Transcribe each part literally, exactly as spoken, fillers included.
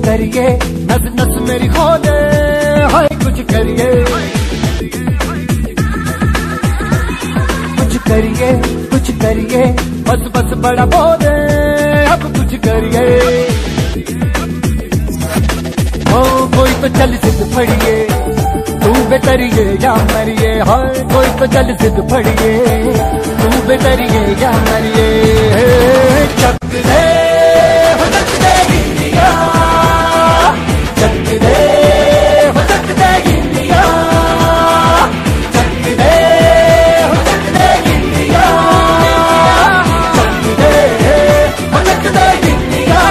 करिए, नस नस मेरी खोले, हाय कुछ करिए, कुछ करिए, कुछ करिए, बस बस बड़ा बोले, अब कुछ करिए। ओ कोई तो चल सिद्ध फड़िए, तू बेतरिए या मरिए, हाय कोई तो चल सिद्ध फड़िए, तू बेतरिए या मरिए। चक दे हो चक दे इंडिया, चक दे हो चक दे इंडिया, चक दे हो चक दे इंडिया, चक दे हो चक दे इंडिया।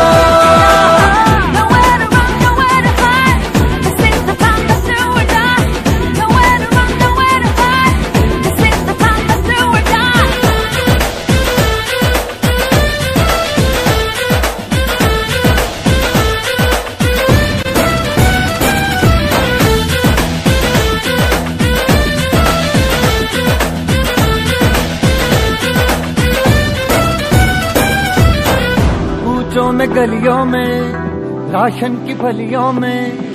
में गलियों में, राशन की फलियों में,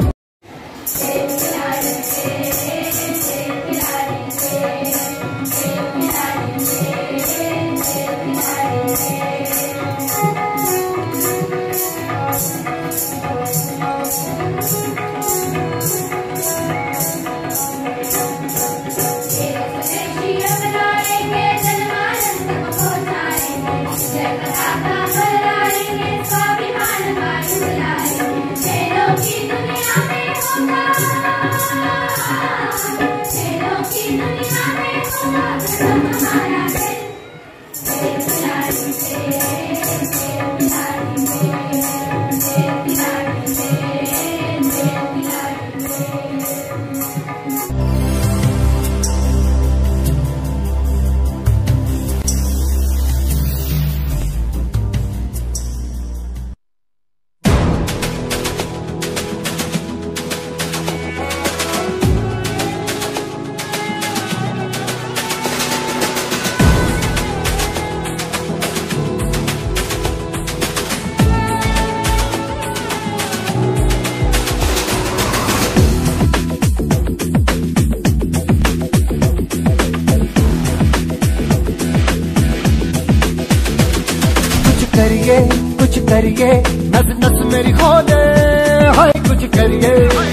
करिए, कुछ करिए, नस नस मेरी खोले, हाय कुछ करिए,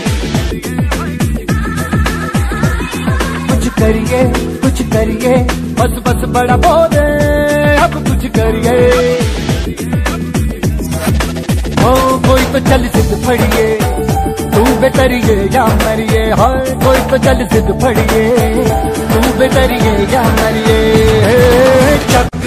कुछ करिए, कुछ करिए, बस बस बड़ा बोले, अब कुछ करिए। ओ कोई तो चल सिद्ध फड़िए, तू बेतरिए या मरिए, हाय कोई तो चल सिद्ध फड़िए, तू बेतरिए या मरिए। चक